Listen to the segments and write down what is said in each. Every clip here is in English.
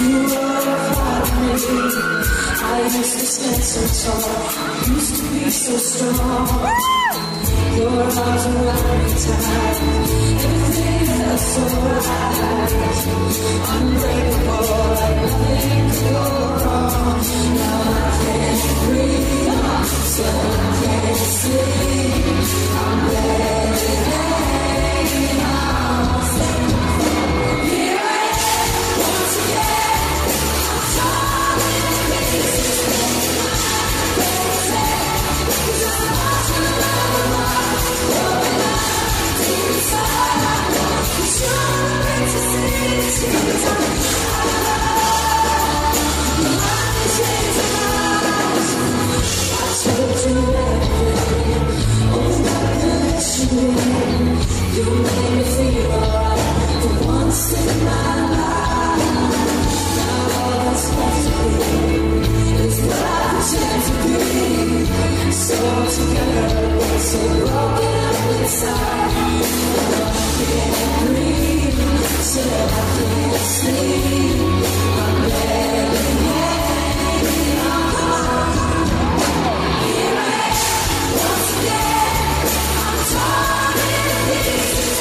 You were a part of me. I used to stand so tall, used to be so strong. Your arms around me tight, everything felt so right. Unbreakable, like nothing could go wrong. Now I can't breathe, so I can't sleep. I'm letting hang on. Here I am, once again. I'm torn in pieces. Cause I'm not your love. Growing up deep inside, you're trying to see it. I told you everything, all nothing that you did. You made me feel alright for once in my life. Now all that's left to be is what I pretend to be. So together, but so broken up inside. Now I can't breathe, so I can't sleep. I'm barely hanging on. Here I am, once again. I'm torn in pieces.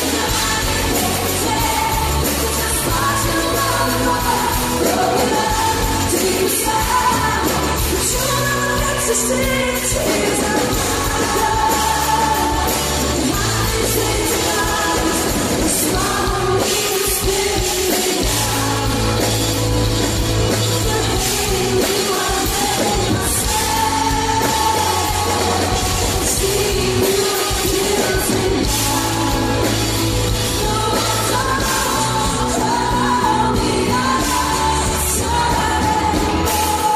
Just watching love broken up deep inside. But you don't like to see tears out of my eyes. Behind these lazy eyes, the smile on me is spinning out. The hate you are letting myself. See you kills me now. No one's around me outside anymore.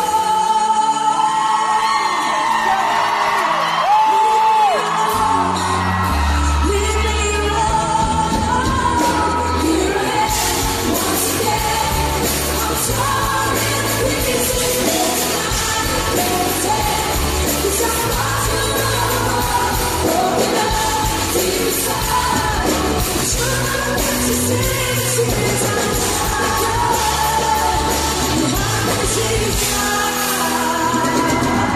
Leave me alone. Here I am once again. I'm torn in pieces. I can't take, 'cause I'm not your love. Broken up deep inside. But you don't get to see tears out of my eyes. Behind these eyes.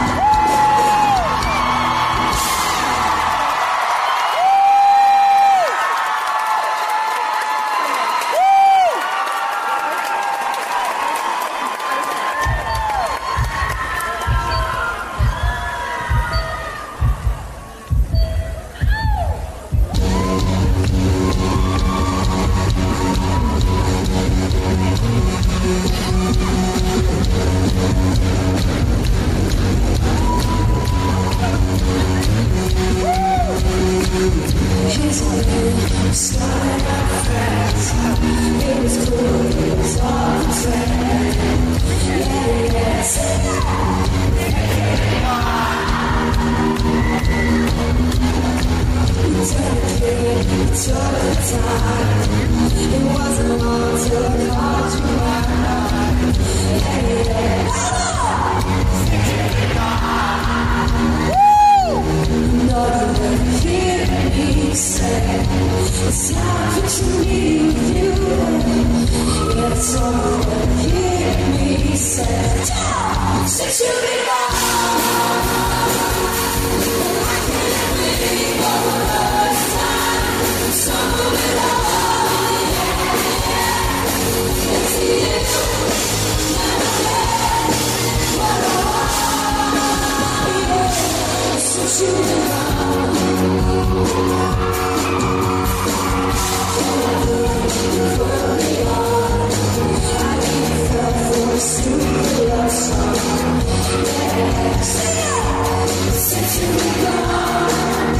He's looking, starting out fast. It was cool, it was all the time. Yeah, yes. We dedicated each other time. It wasn't long till I called you mine. Yeah, yeah. No, you wouldn't hear me say it's not what you need with you. It's all you wouldn't hear me say. Since you've been gone, I can't believe for the first time. Some of it all, yeah. It's you, never let what I want, yeah. Since you've been gone. Stupid love song, yes. Since you've been gone,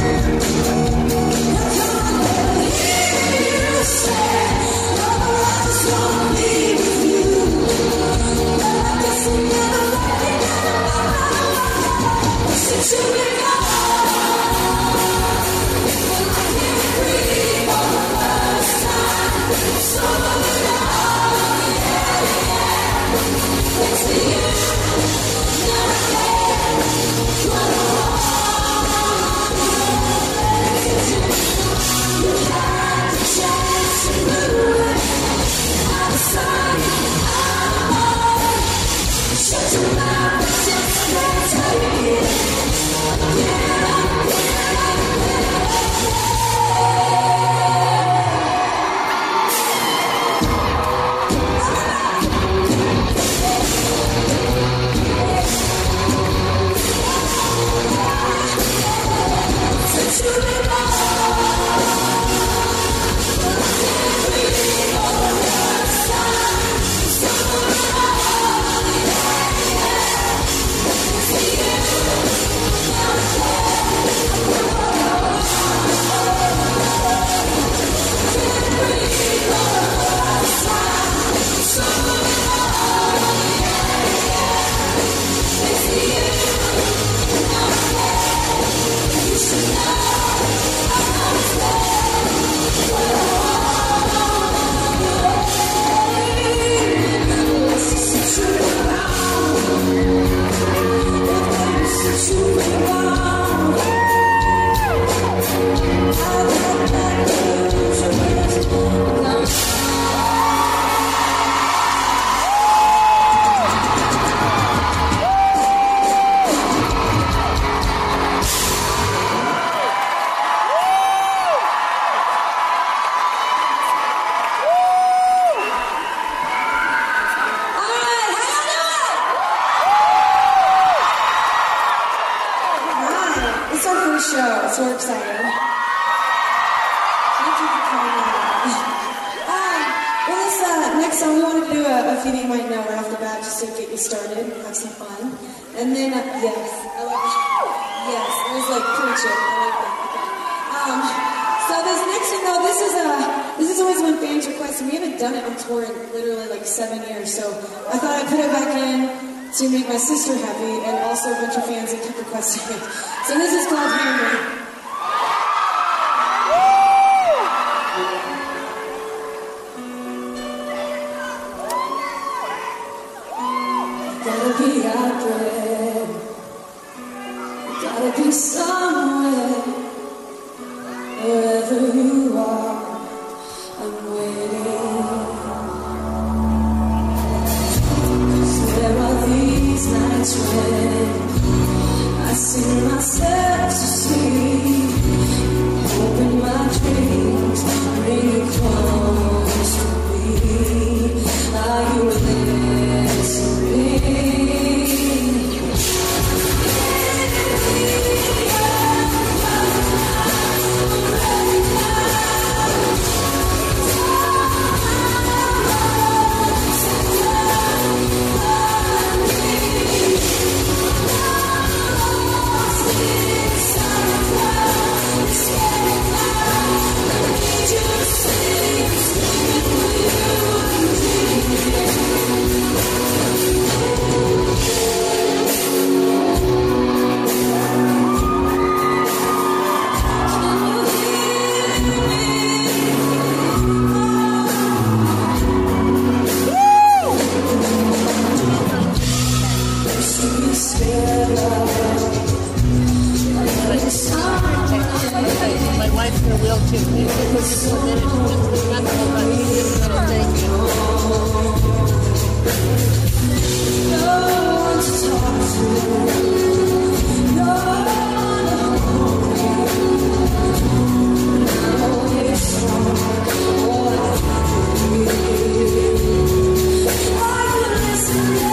I can't hear you say, "Love, I just wanna be with you." But I guess you never let me know. Since you've been gone, I can't breathe for the first time. So it's you, never had the chance to move. I decided It's our first show, so we're excited. Well, this next song, we wanted to do a few that you might know right off the bat, just to get you started, have some fun. And then, yes, I love it. Yes, it was like preaching. I like that. So this next one, though, this is always when fans request, and we haven't done it on tour in literally like 7 years. So I thought I'd put it back in to make my sister happy, and also a bunch of fans that keep requesting it. So this is called Hammer. Gotta be out there, gotta be somewhere, wherever you are, I'm waiting. 'Cause there are these nights when I sing myself to sleep, hoping my dreams bring you close to me. Are you listening? My wife's in a wheelchair. Thank you. No one to talk to, no one to hold me. I'm only strong, all I can be. Are you listening?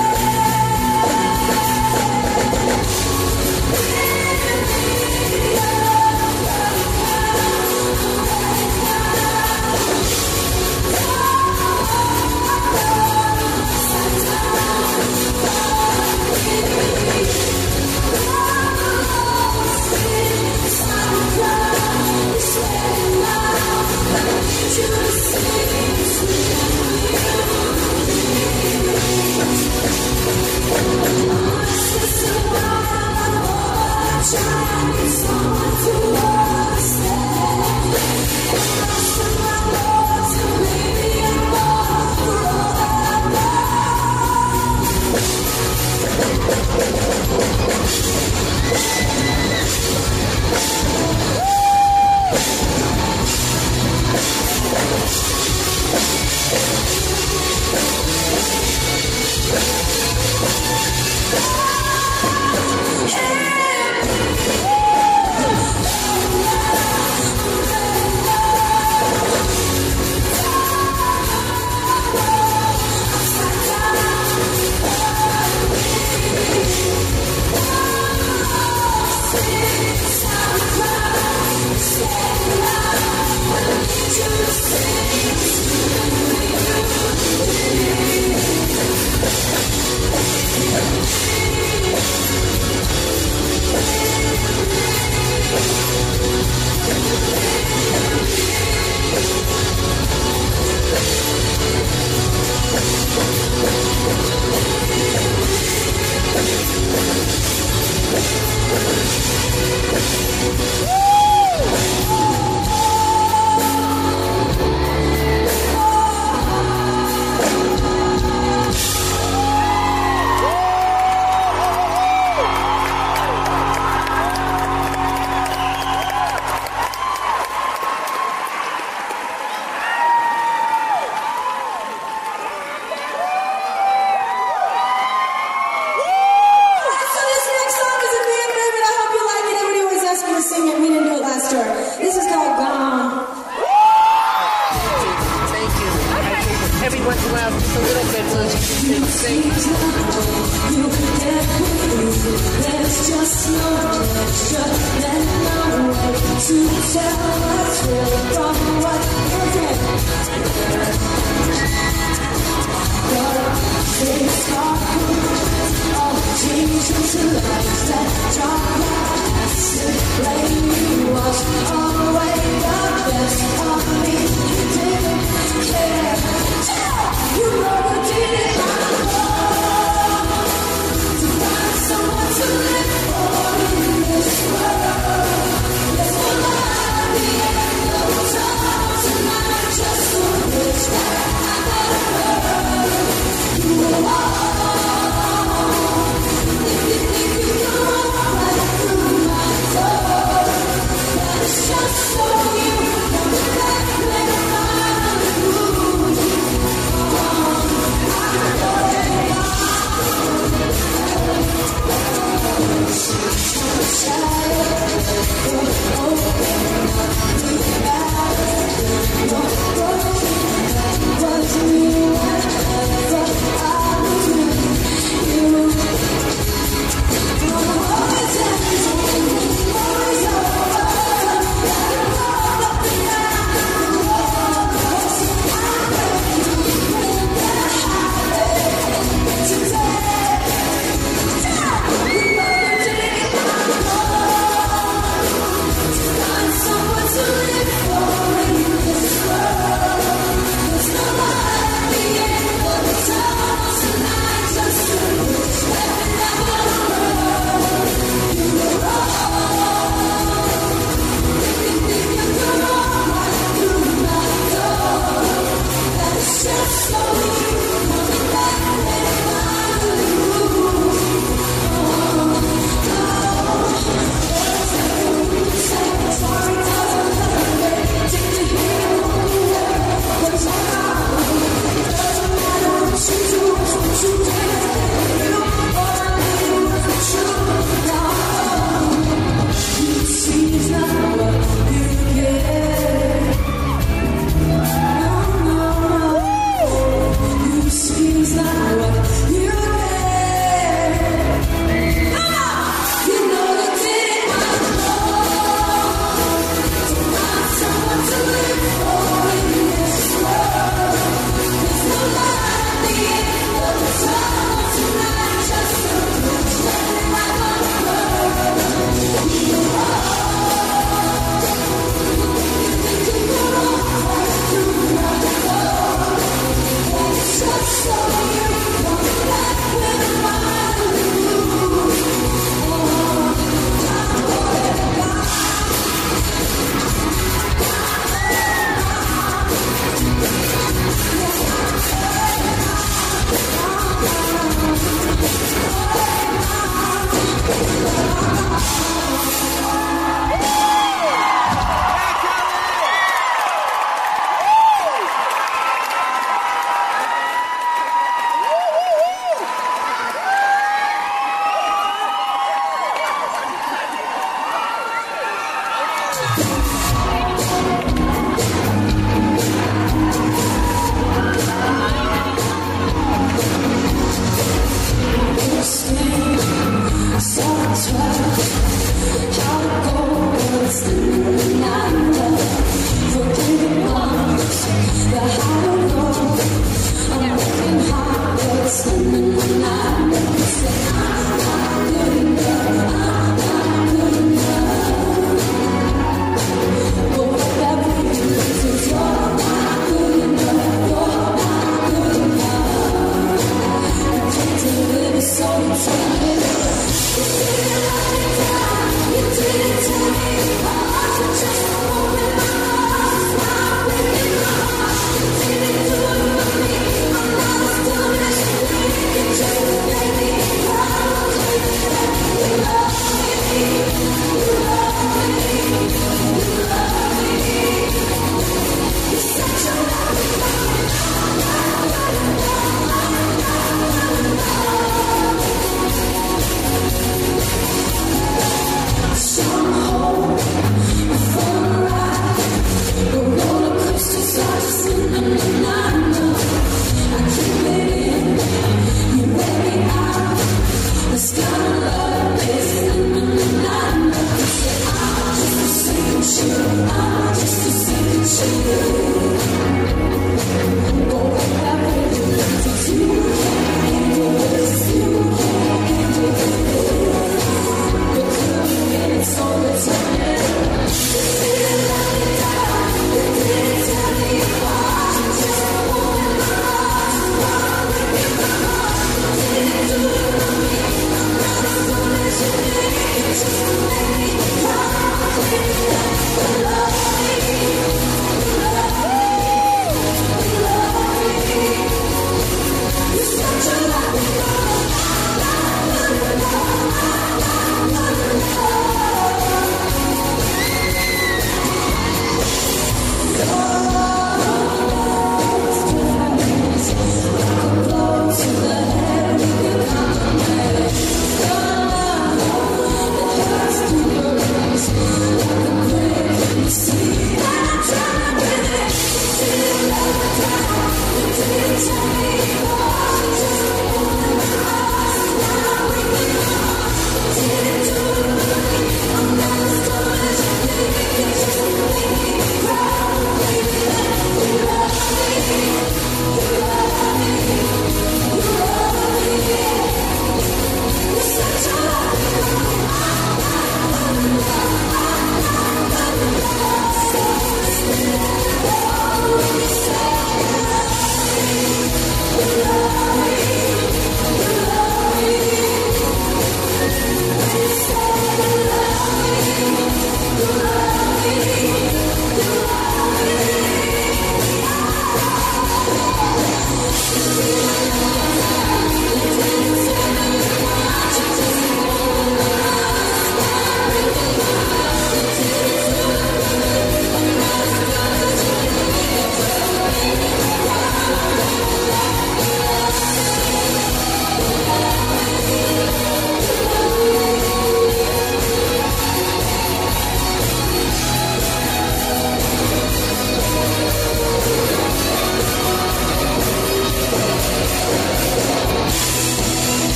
There's just no extra. tell what's real from what isn't. Things are good, all change into lights that drop like acid. Blame you wash away the best of me. You didn't care. You know you didn't want to find someone to live for in this world. Yes, we'll lie at the end of time tonight. Just to wish that I never heard you alone. If you can walk right through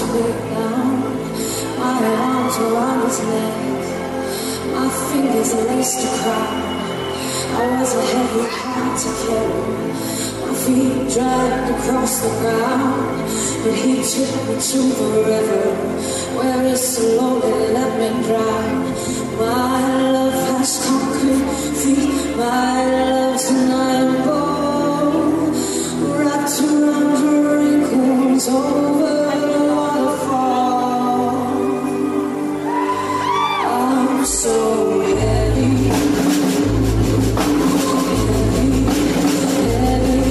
it down. My arms around his neck, my fingers laced a crown. I was a heavy heart to carry, my feet dragged across the ground. But he took me to the river, where he slowly let me drown. My love has conquered feet, my love's an iron bone, wrapped around your ankles over the waterfall. I'm so heavy, heavy, heavy.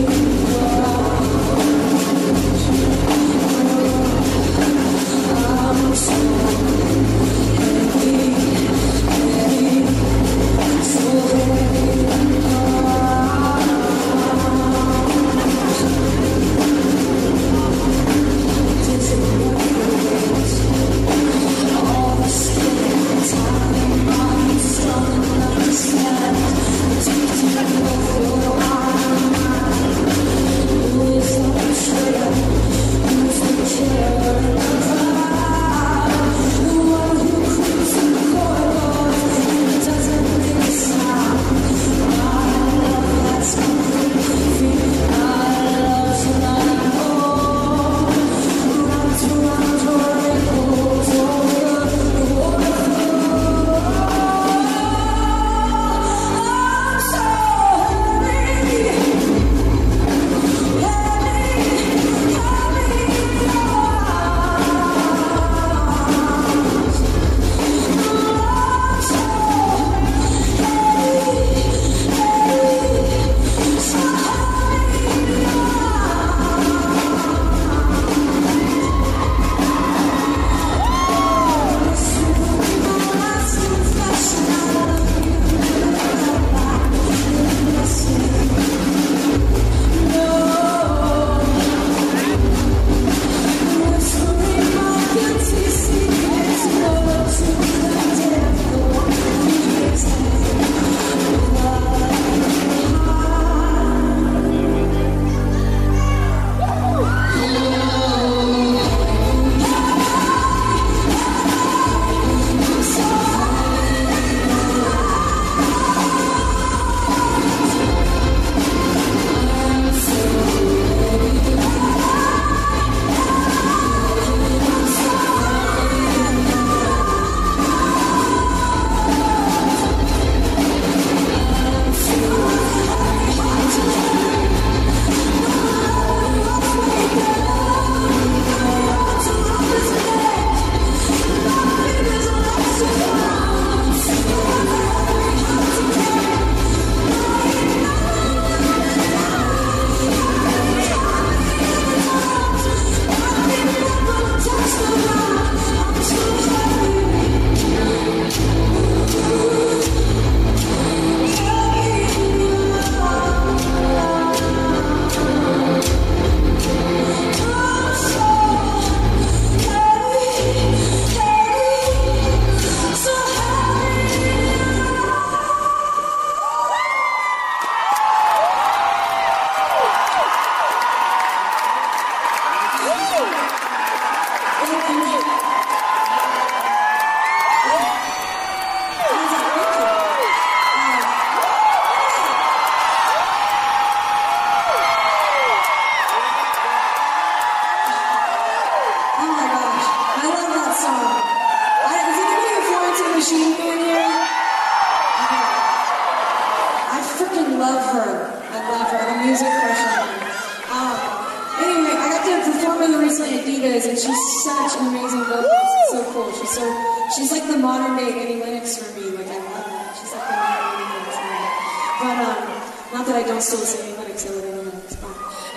I'm so heavy, heavy, so heavy. All the skin, time, body, strong enough to stand. Take to the floor, who is the betrayer? Who's the killer in the crowd? The one who creeps in the corridors and doesn't make a sound. My love has complete feet. My love's not alone. Wrapped around your ankles over the waterfall. I'm so heavy, And she's such an amazing vocalist. It's so cool. She's like the modern day Annie Lennox for me. Like I love that. She's like the modern day Annie Lennox for me. But not that I don't still listen to Annie Lennox or whatever. It's fine.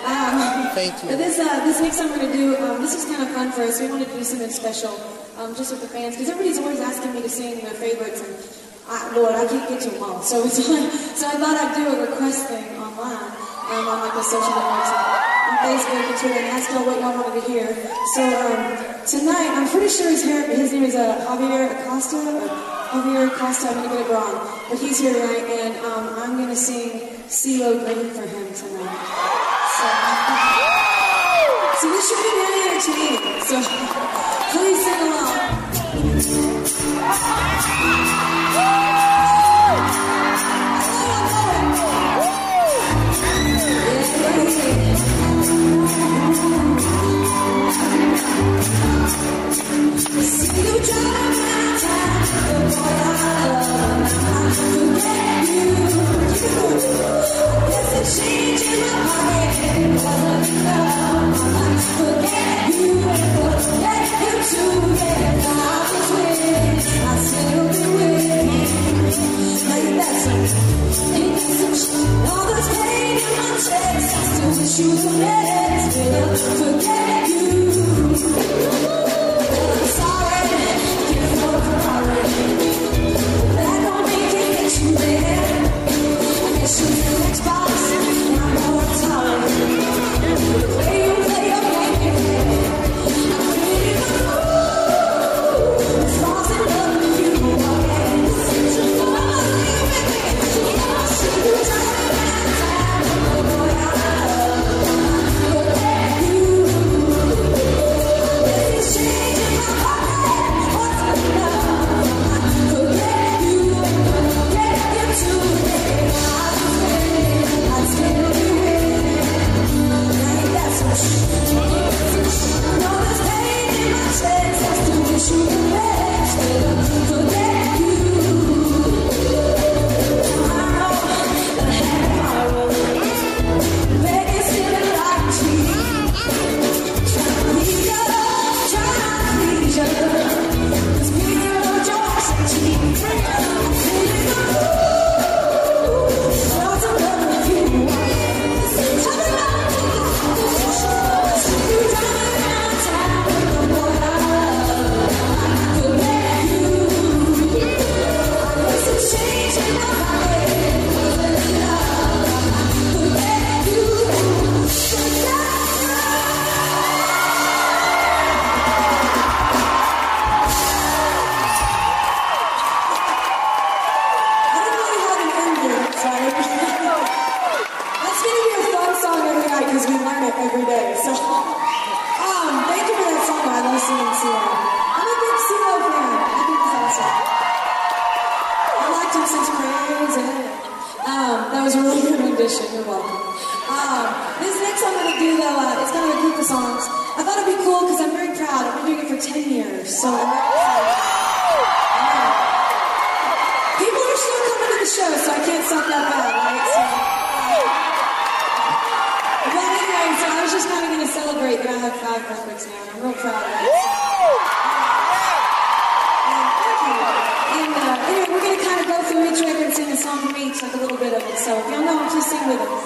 Thank you. But this next song we're gonna do. This was kind of fun for us. We wanted to do something special, just with the fans, because everybody's always asking me to sing their favorites, and Lord, I can't get to them all. So I thought I'd do a request thing online, on like the social networks. Facebook and Twitter and ask y'all what y'all wanted to hear. So tonight, I'm pretty sure his name is Javier Acosta, I'm gonna get it wrong, but he's here tonight, and I'm gonna sing CeeLo Green for him tonight. So this should be very entertaining. So CeeLo. I'm a big CeeLo fan. I think he's awesome. I liked him since Crazy. That was a really good rendition. You're welcome. This next I'm going to do, though, it's kind of a group of songs. I thought it'd be cool because I'm very proud. I've been doing it for 10 years, so I'm very excited. People are still coming to the show, so I can't suck that bad, right? So, but anyway, so I was just kind of going to celebrate that I have 5 records now, and I'm real proud of it. Anyway, we're going to kind of go through each record and sing a song from each, like a little bit of it. So if y'all know, just sing with us.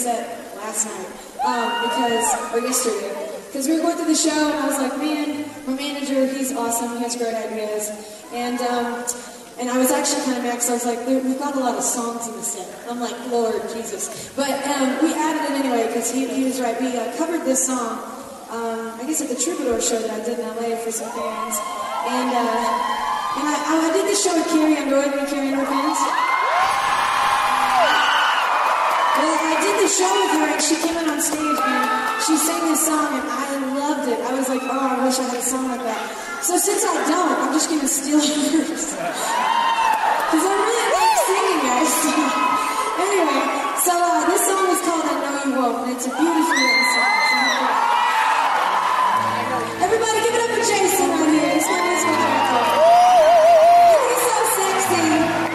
set last night, or yesterday, because we were going through the show, and I was like, man, my manager, he's awesome, he has great ideas, and I was actually kind of mad, because I was like, we've got a lot of songs in the set. I'm like, Lord Jesus. But we added it anyway, because he was right. We covered this song, I guess at the Troubadour show that I did in LA for some fans. And I did this show with Carrie Underwood. You Carrie Underwood fans? Well, I did the show with her, and she came in on stage, and she sang this song, and I loved it. I was like, oh, I wish I had a song like that. So since I don't, I'm just going to steal hers. Because I really like singing, guys. Anyway, so this song is called I Know You Won't, and it's a beautiful little song. Everybody give it up for Jason right here. He's my musical director. He's so sexy.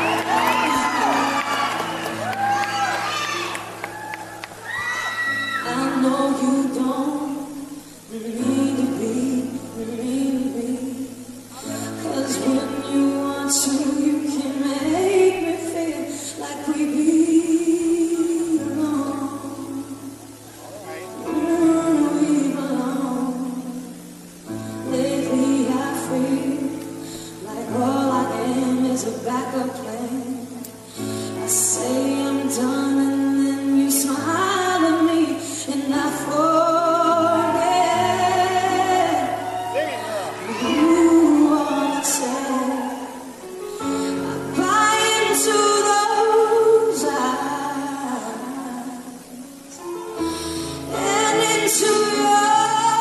I know you don't need to be, 'cause when you want to, you can make me feel like we belong. We belong. Lately I feel like all I am is a backup plan. I say I'm done and then you smile at me and I forget who I said. I buy into those eyes and into your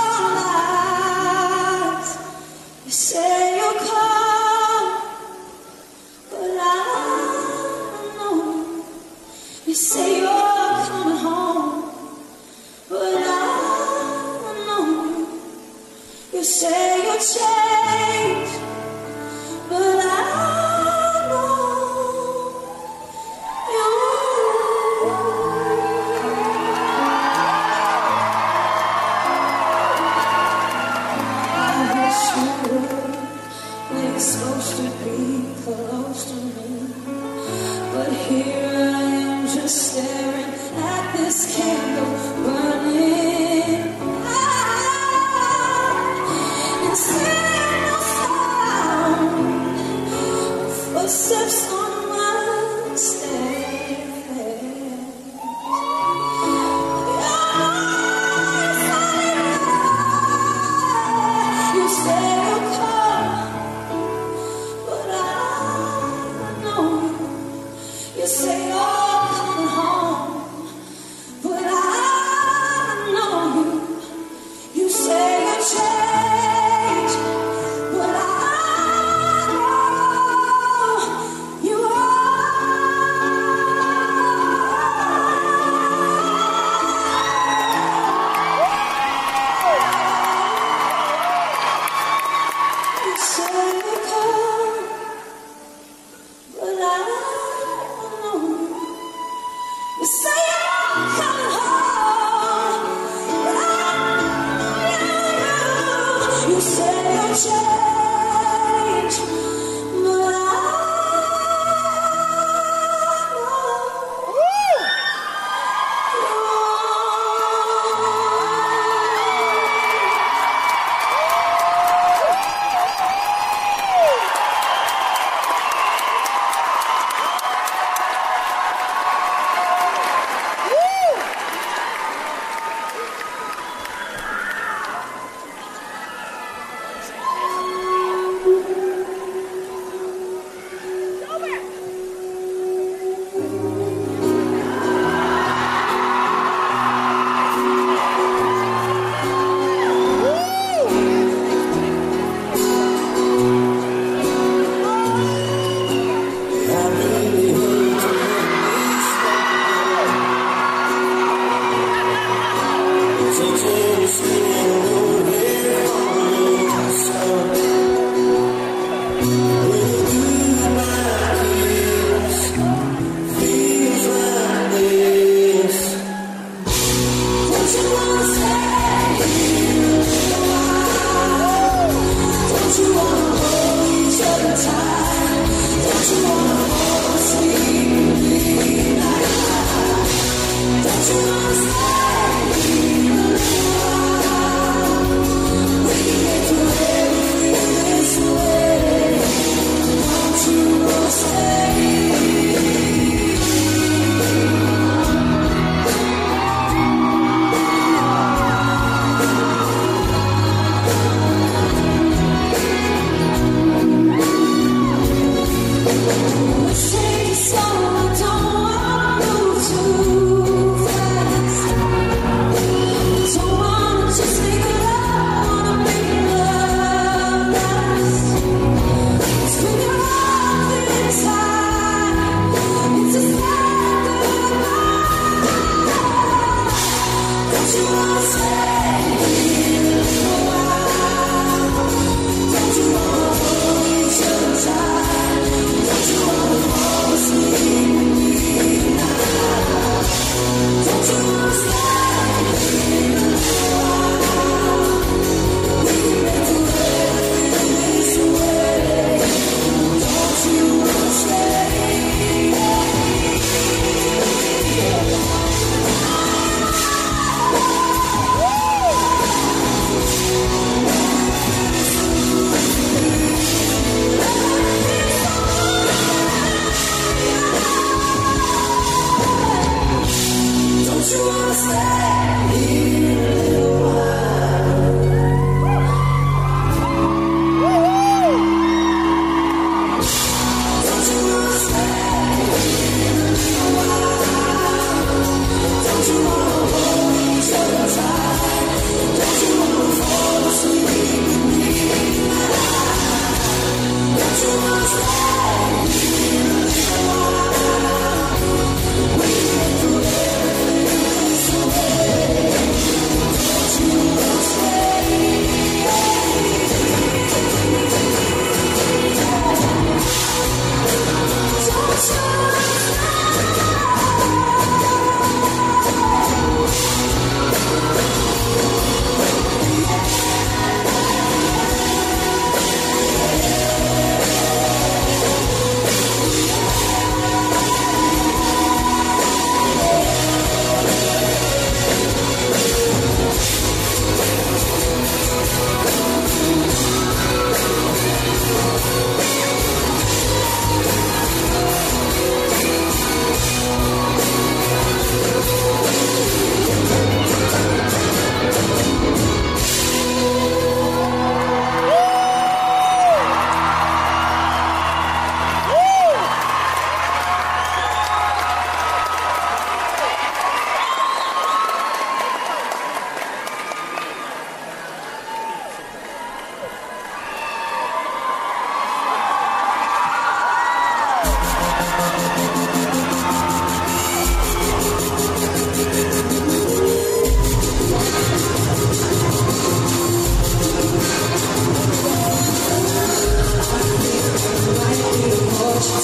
lies. You say you'll come, but I don't know. You say you're coming home, but I don't know. You say you'll change, but I know you I wish you would, when you're supposed to be close to me. But here I am just staring at this candle burning out and seeing no sound, footsteps on my stairs. You say you'll come, but I know. You say you're coming home, but I know you. You say you change, but I know you You say you come, but I know you. You say you're coming home, but I know you. You say you'll change, but I know.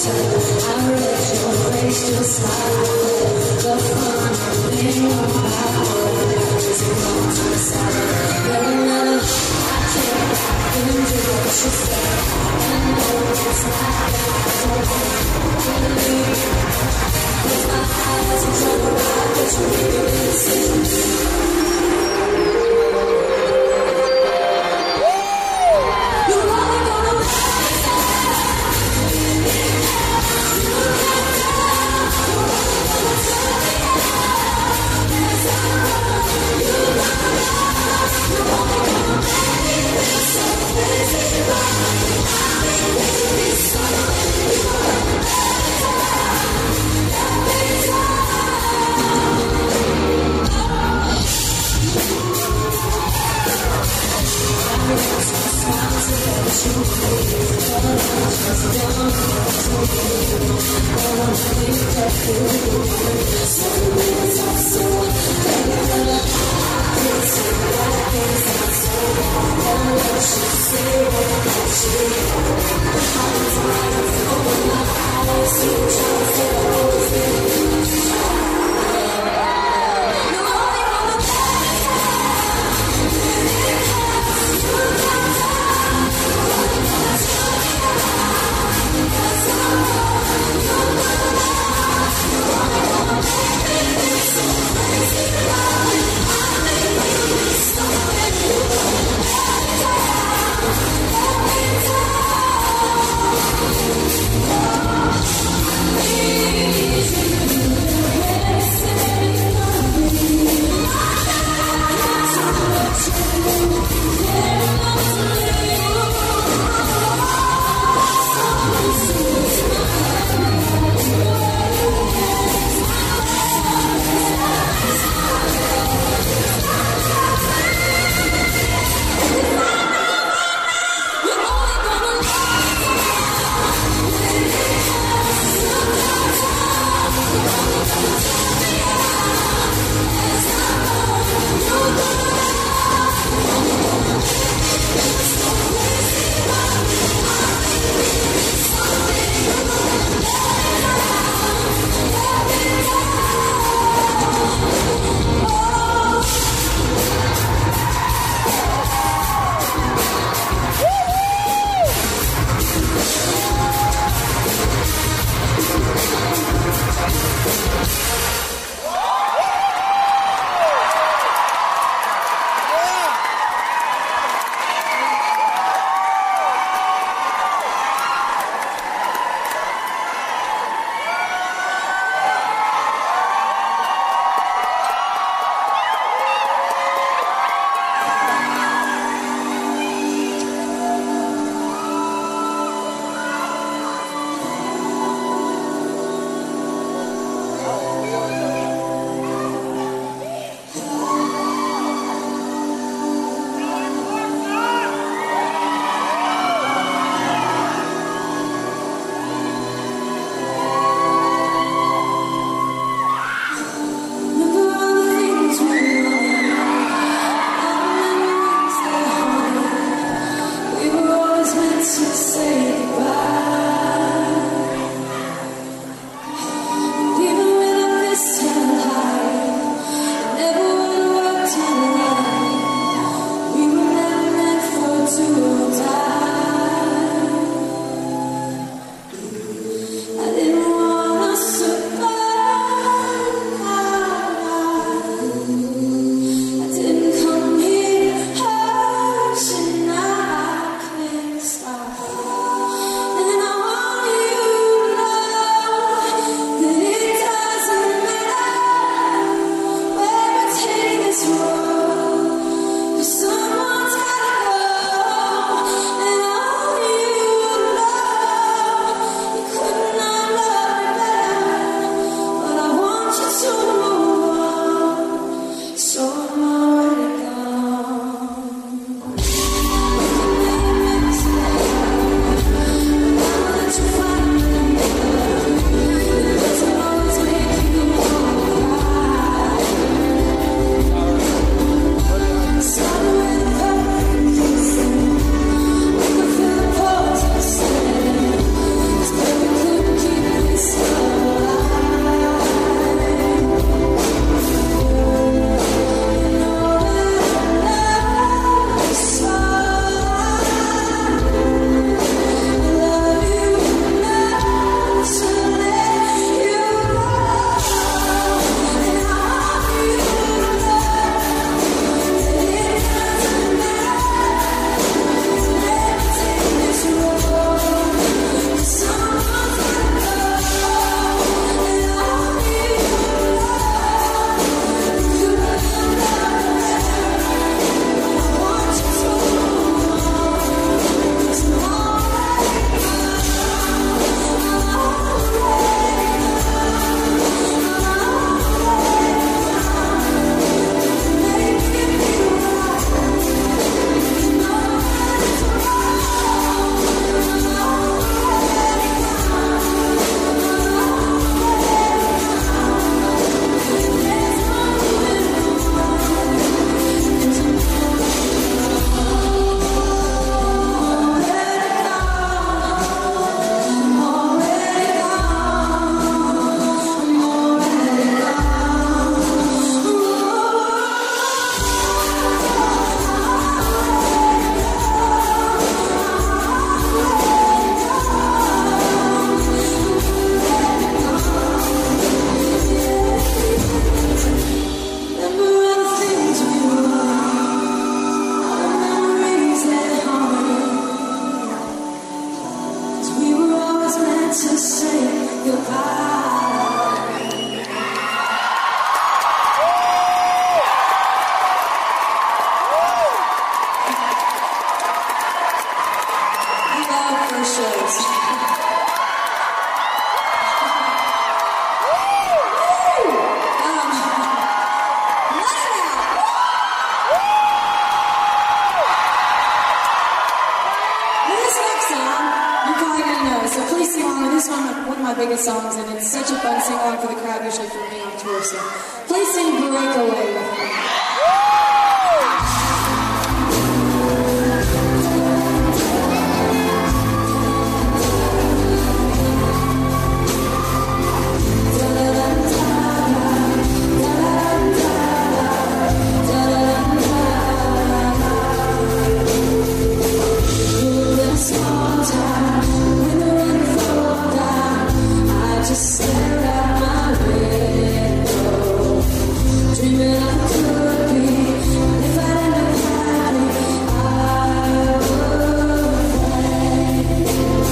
Let me We love first shows. So please sing along. This is one of my biggest songs, and it's such a fun sing along for the crowd, usually for me on tour. So please sing Breakaway with me. Just stare out my window, dreaming I could be. If I ended up happy, I would play.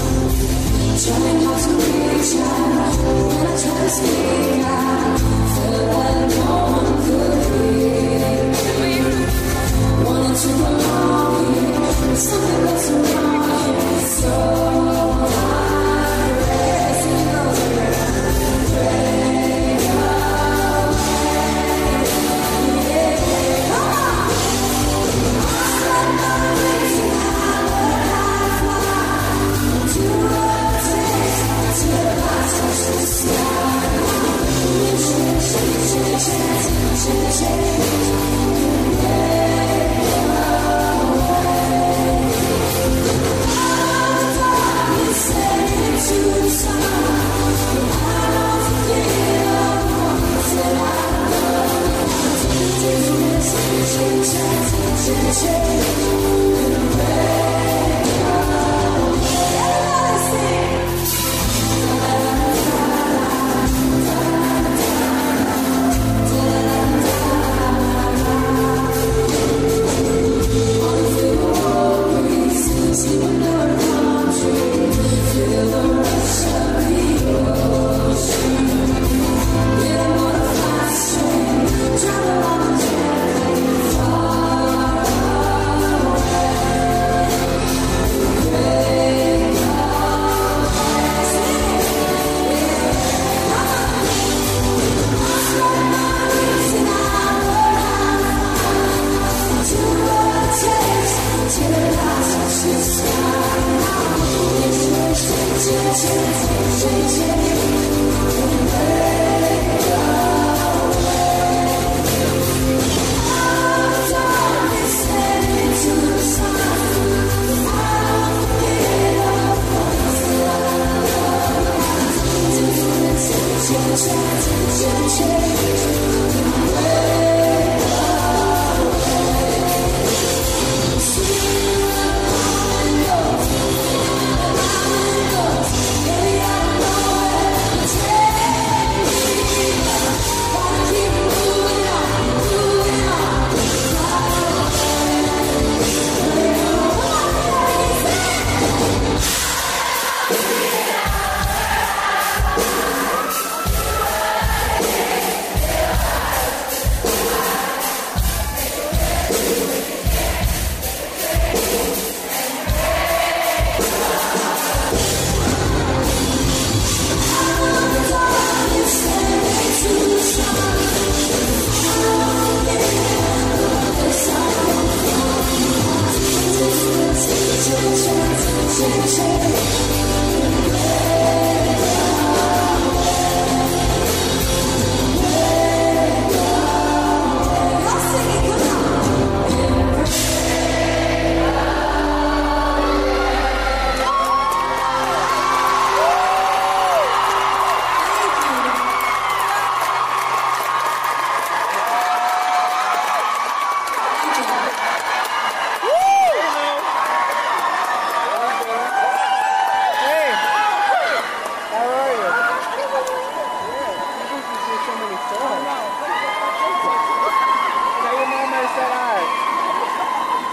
Trying hard to reach out, when I try to speak out, felt like no one could hear me. Wanted to belong here, but something was wrong here. So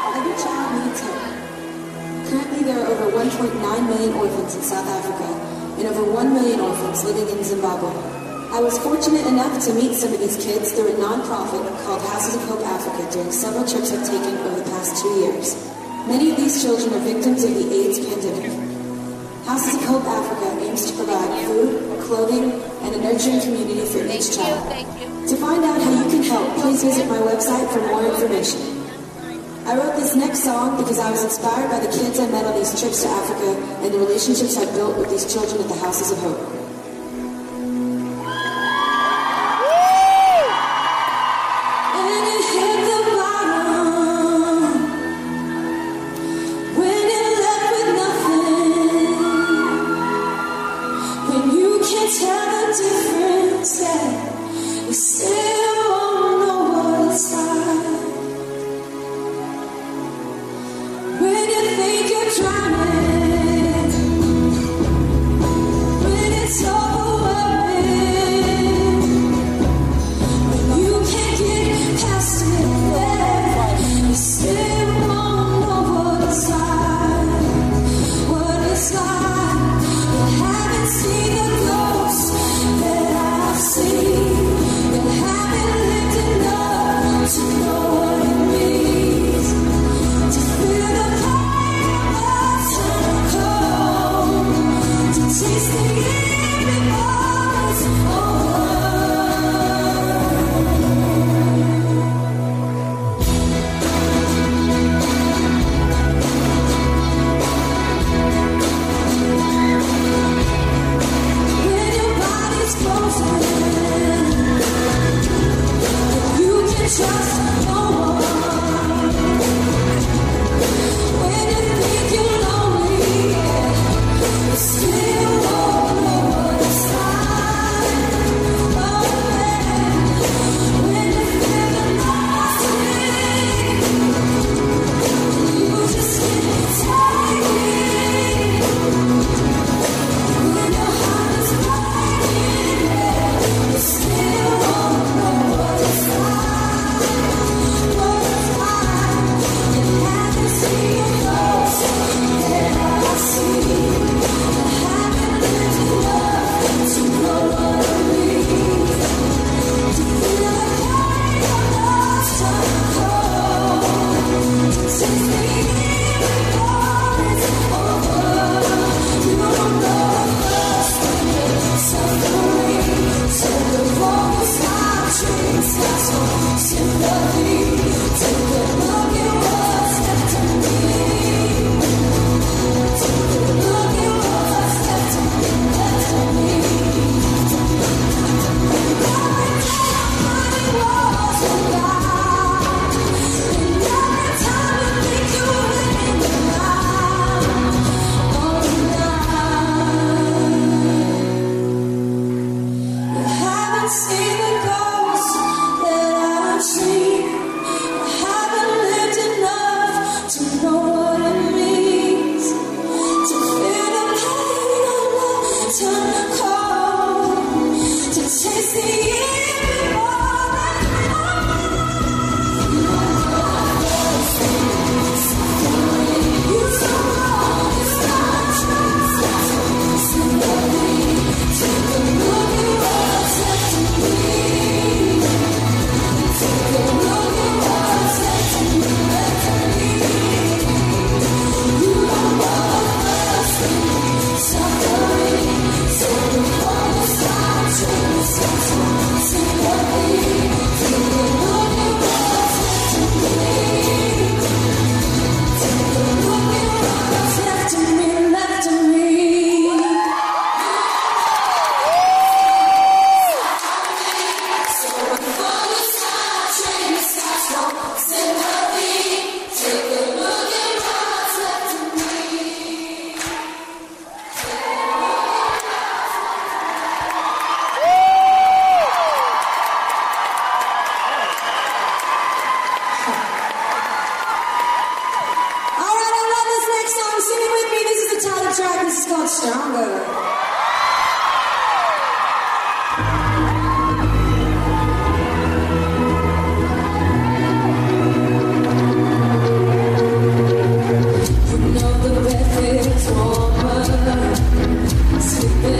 Currently, there are over 1.9 million orphans in South Africa, and over 1 million orphans living in Zimbabwe. I was fortunate enough to meet some of these kids through a nonprofit called Houses of Hope Africa during several trips I've taken over the past 2 years. Many of these children are victims of the AIDS pandemic. Houses of Hope Africa aims to provide food, clothing, and a nurturing community for each child. To find out how you can help, please visit my website for more information. I wrote this next song because I was inspired by the kids I met on these trips to Africa and the relationships I built with these children at the Houses of Hope. When you hit the bottom, when you're left with nothing, when you can't tell the difference, yeah, you still won't know what it's like. When you think you're drowning, when it's overwhelming, when you can't get past it, yeah, you still won't know what it's like. What it's like. You haven't seen the ghost that I've seen. You haven't lived enough to know what it means to feel the pain of cold, to taste the year before it's over. When your body's frozen, you can trust no one. When you think you're lonely, you still won't know what it's like. Oh man, when you feel the nothing, you just can't take it. When your heart is breaking, you still won't know what it's like. What it's like. You haven't seen the ghost that I've seen. You haven't lived enough to know what it means to feel the pain of love's turn cold, to taste the year before it's over. You don't know the first when you're suffering, so the road is not dreams, that's no sympathy. Take a look at what's left of me. Take a look at what's left of me, left of me. Every time I was alive, and every time you think you're living your life, all you haven't seen the ghost that I've seen. You haven't lived enough to know what it means to feel the pain of love turn cold, to taste the year before it's over. You don't know those things. You don't know it's not true. Sympathy. Take a look at what's left of me. Take a look at what's left of me, left of me. You don't know the first thing, suffering, so the world is not true. Sympathy. Take a look at what's left of me. Take a look at what's left of me, left of me. So before you start trading stars for sympathy, take a look at what's left of me. All right, I love this next song. Sing it with me. This is the title track. This is called Stronger. You know the bed is warmer, sleeping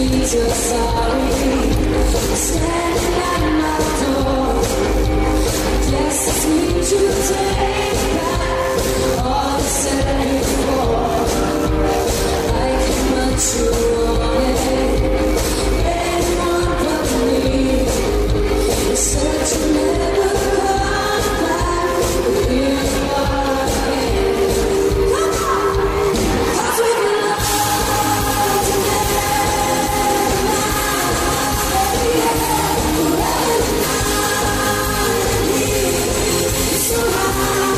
means you're sorry. Standing at my door. Guess this means you take back all you said before. Like how much you wanted anyone but me. You said you never come back, but here you are again. Come on, 'cause we belong together now. It's so hard.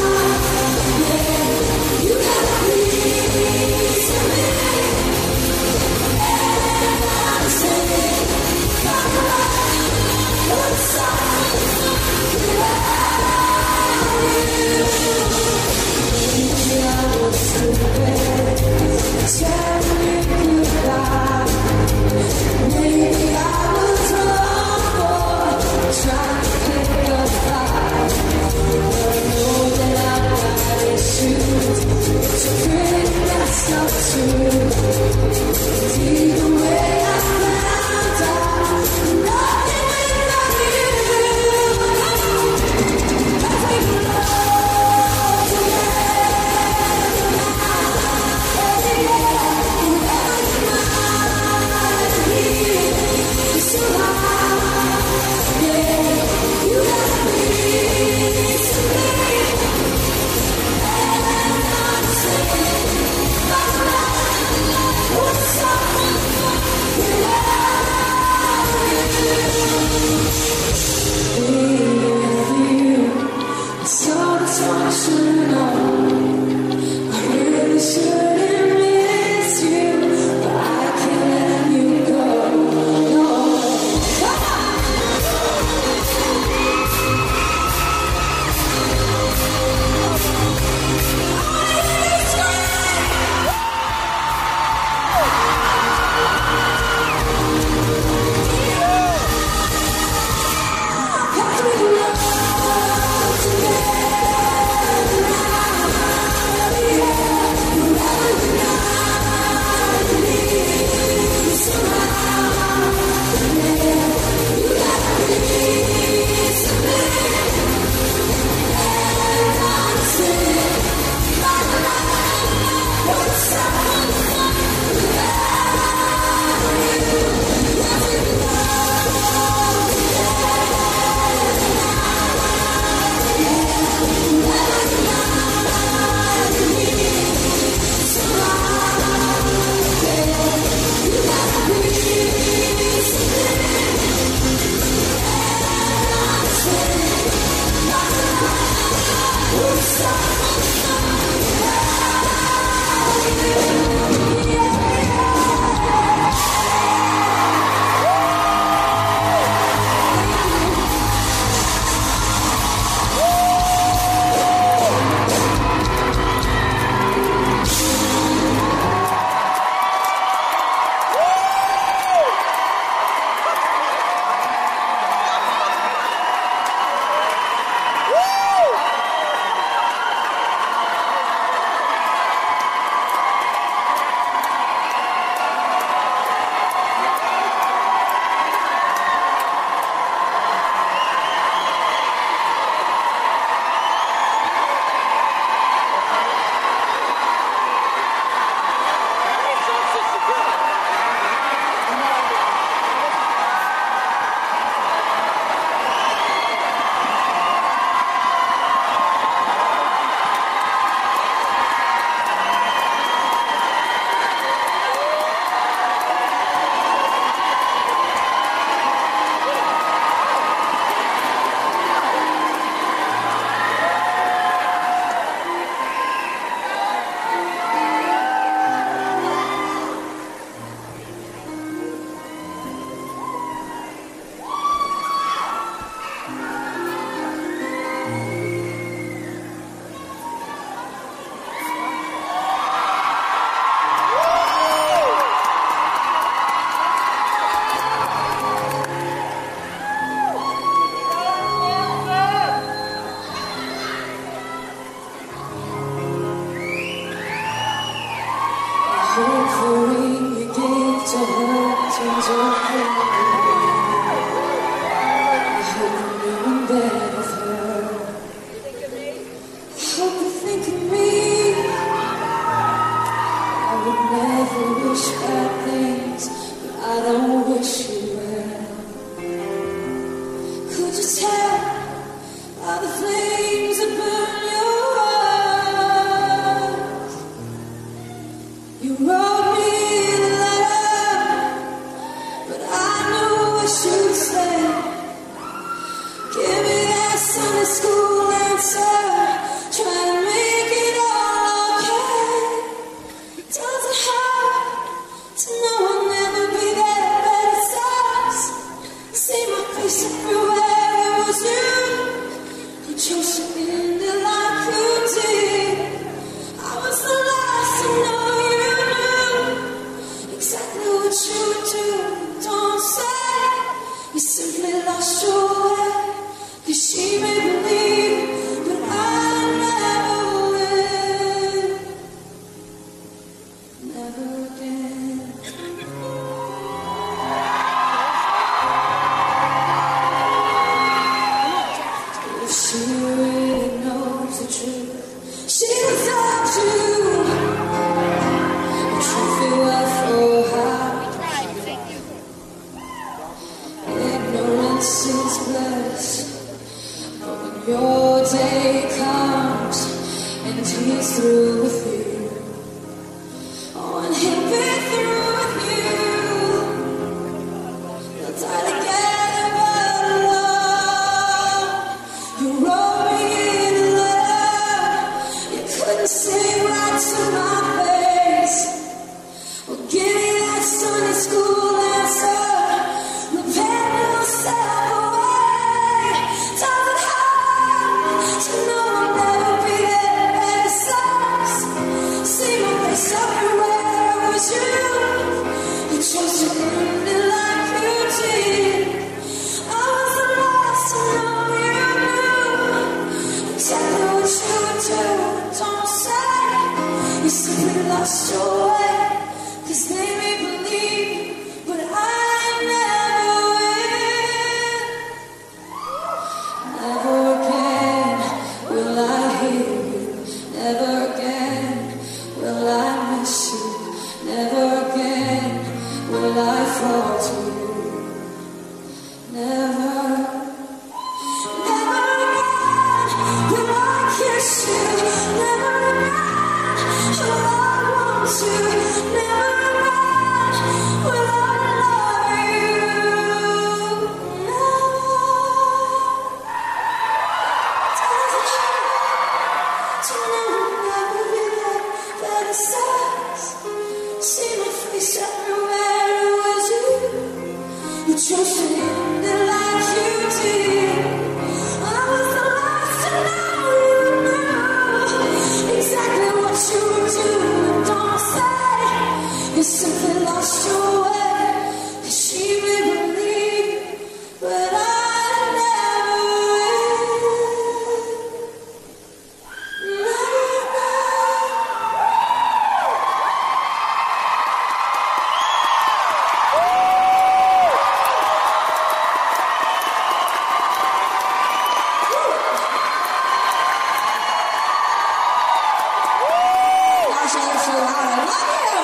exactly what you do. Don't say you simply lost your way. 'Cause she may believe, but I never will. Never again. If she really knows the truth, she would tell you. The truth you are for her. Ignorance is bliss. But when your day comes and he's through with you, oh, and he'll be through with you, they'll die together but alone. You wrote me in love, you couldn't say right to my face. Well, give me that Sunday school answer. Prepare yourself away. Doesn't hurt to know I'll never be there. Better sucks. See my face everywhere. It was you. You chose to end it like you did. I wasn't lost to know you knew exactly what you would do. Don't say you simply lost your way. 'Cause they may believe, but I never will. Never again will I hear you. Never again will I miss you. Never again will I fall to you. Never, never again will I kiss you. Never again will I want to. Never again will I love you. Never. To know I'll never be there. But it sucks. See my face everywhere. It was you. You chose to end it like you did. I was the last to know you knew exactly what you would do. Don't say you simply lost your way. 'Cause she may believe, but I never will. Never. Gosh, I was so loud. I love you.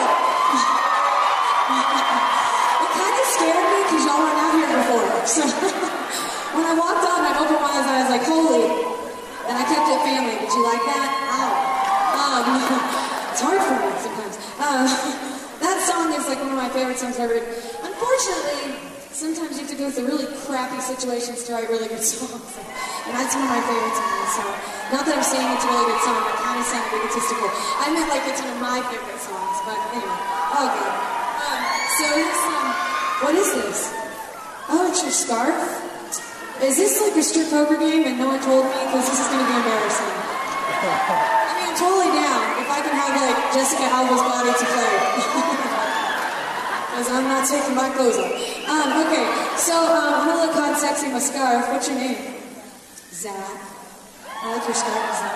It kind of scared me because y'all weren't out here before. So when I walked on, I opened my eyes and I was like, holy. And I kept it family. Did you like that? Ow. It's hard for me sometimes. That song is like one of my favorite songs I've written. Unfortunately, sometimes you have to go through really crappy situations to write really good songs. And that's one of my favorites of mine. So, not that I'm saying it's a really good song, I kind of sound egotistical. I meant like it's one of my favorite songs, but anyway. Oh, God. So this, what is this? Oh, it's your scarf? Is this like a strip poker game and no one told me? Because this is going to be embarrassing. I mean, I'm totally down if I can have like Jessica Alba's body to play. Because I'm not taking my clothes off. Okay, so I'm gonna look hot, sexy, my scarf. What's your name? Zach. I like your scarf, Zach.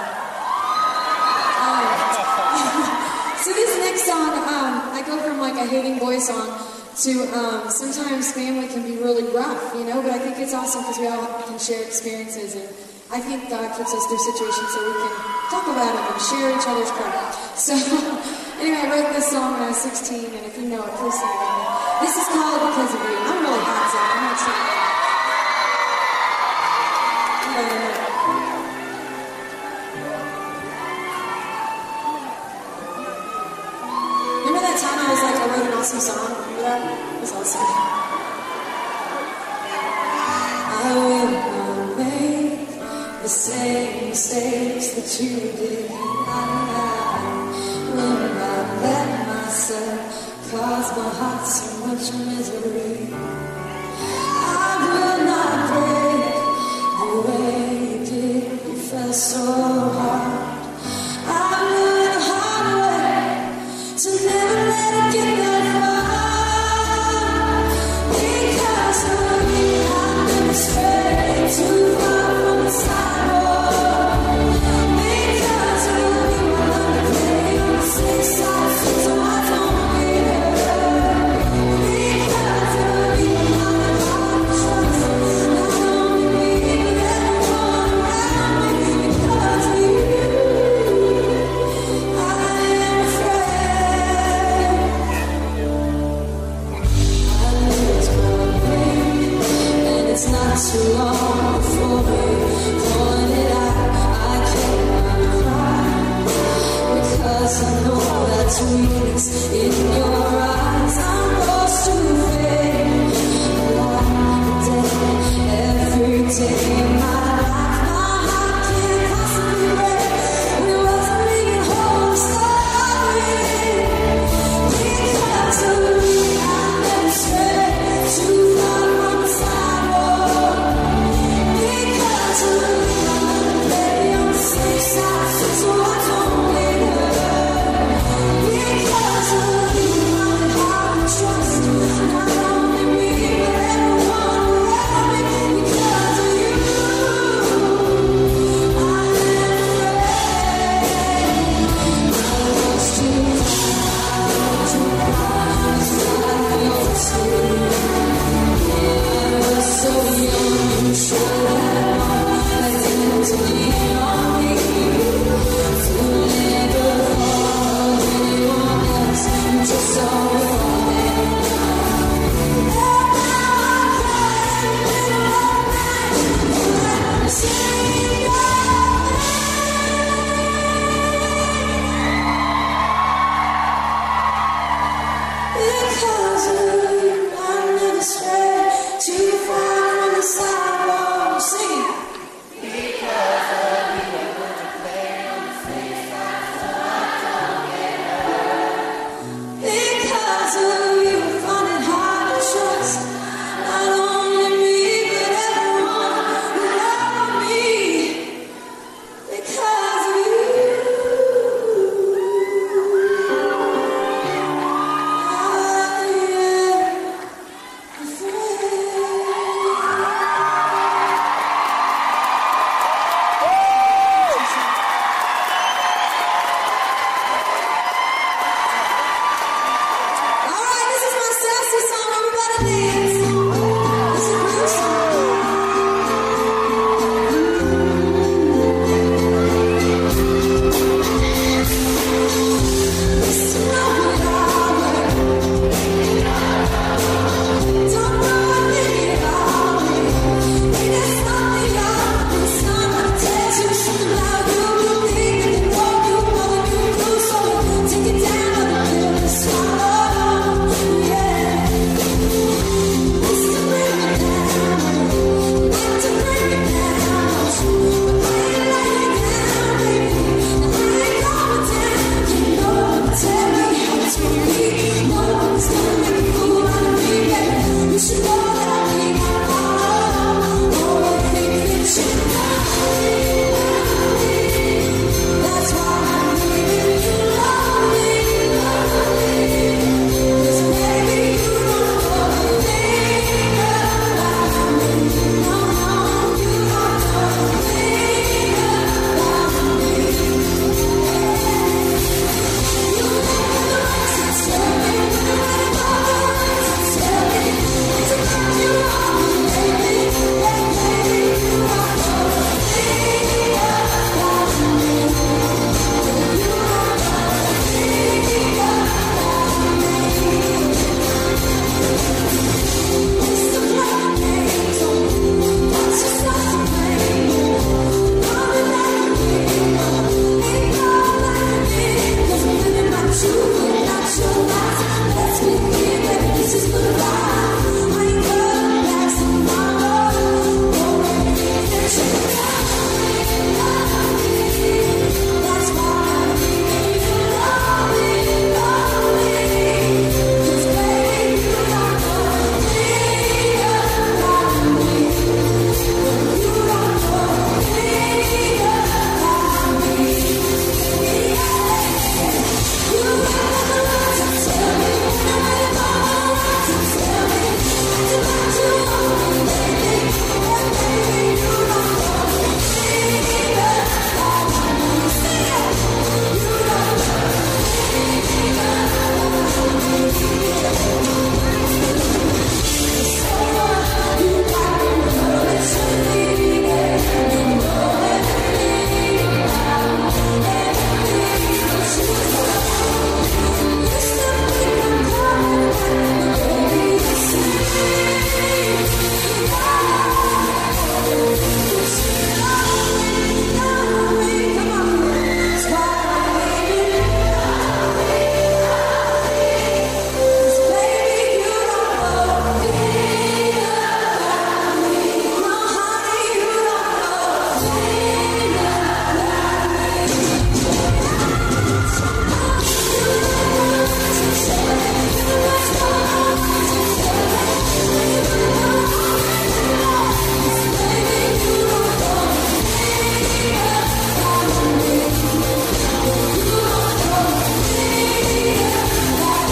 So this next song, I go from like a hating boy song to sometimes family can be really rough, you know, but I think it's awesome because we all can share experiences, and I think God puts us through situations so we can talk about it and share each other's crap. So anyway, I wrote this song when I was 16, and if you know it, please sing it with me. This is called Because of You. I'm really hot, Zach. I'm not singing it. Remember that time I was like, I wrote an awesome song? Remember that? It was awesome. I will not make the same mistakes that you did. I will not let myself cause my heart so much misery. I will not break the way you did. You fell so hard. I learned the hard way to never let it get that far. too far from the sidewalk. Sing it. Because of you, I find it hard to trust not only me, but everyone who loved me. Because of you, I am All right, this is my sassy song. Everybody dance. It's a blue song. It's not what I want. Don't know what they about me. It's something else. It's not my taste. You should allow you to think that you know you more than you do. So take it down on the pill and swallow. Yeah. It's to bring me down. Not to bring me down. But I ain't laying down, baby. And I ain't going down. You know what to tell me how it's gonna be. No one's gonna make a fool out of me, baby. You should know that I think I follow. Oh, I think that you love me. That's why I need you love me. 'Cause baby, you don't know the thing about me. No, no, you don't know the thing about me. You know the words that tell me, you know the words that tell me it's about you all, baby. Yeah, baby, you don't know the thing about me. You don't know the thing It's the black games on what's just not to blame. Running like a hero, ain't going like me. 'Cause I'm living my truth and not your lies. Let's begin, baby, this is goodbye. I ain't coming back tomorrow. Oh, baby, that you love me. That's why I need you love me. 'Cause baby, you don't know the thing about me. You don't know the thing about me. You know the words that tell me, you know the words that tell me it's about you only, baby. Yeah, baby, you don't know the thing about me. Sing it. You don't know the thing about me. So you got me rolling so deep, yeah. You know everything about me, everything that you know. You still think I'm coming back, but baby, you see me. Love me, come on. That's why I need you. 'Cause baby, you don't know the thing about me. No, honey, you don't know the thing about me. You know what's to say, you know what's wrong to say. You know Cause baby, you don't know the thing about me. You don't know the thing about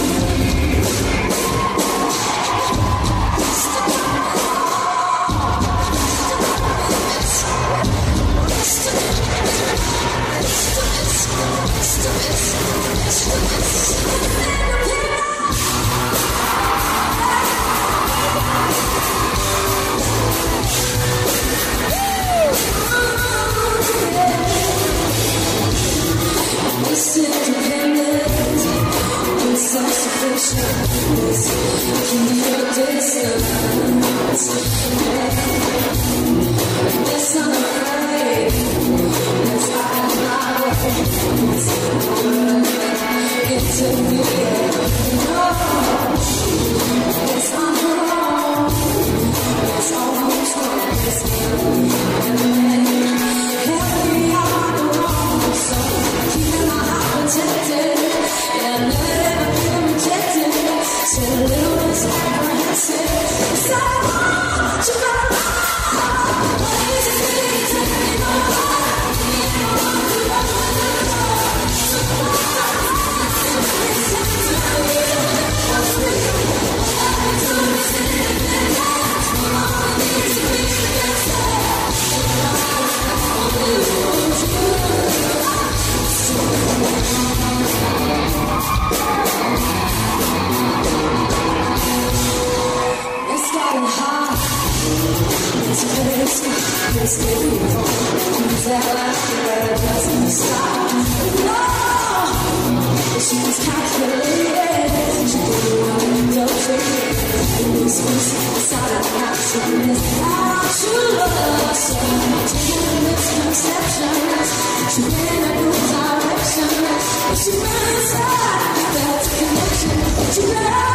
It's independent, it's self-sufficient, keep your distance. It's not afraid, it's out of my way. It's a fear, no, it's on her own. She's calculated, she didn't want to go free. And this was outside of happiness. Out to love, so taking misconceptions. She ran a new direction, but she ran inside, felt a connection. She ran.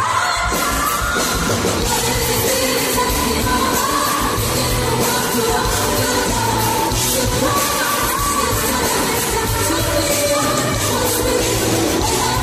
What is it that's happening on my life? You know what to do. So come on, it's time to be what's real.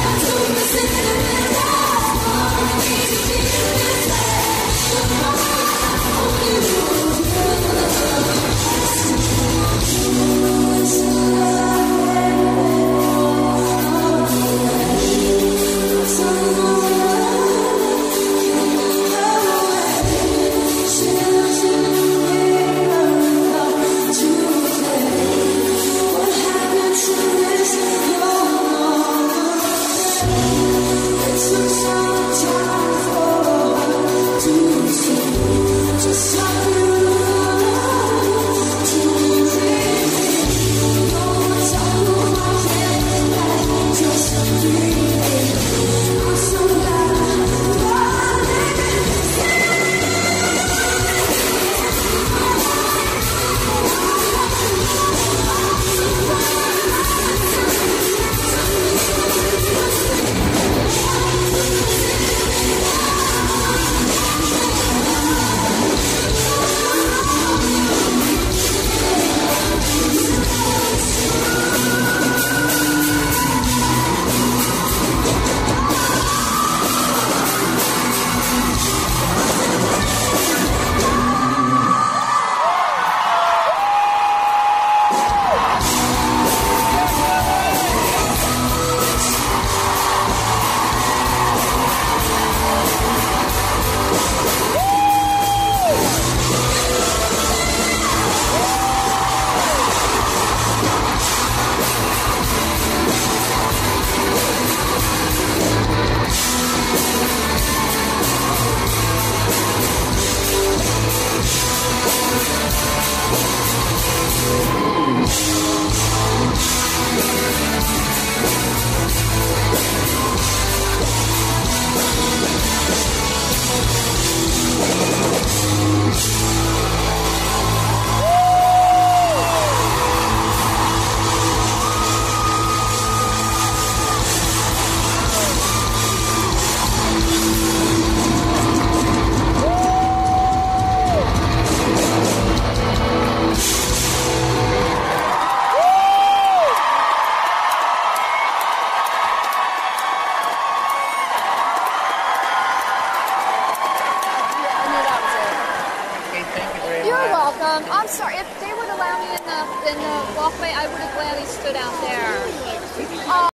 I'm sorry, if they would allow me in the walkway, I would have gladly stood out there.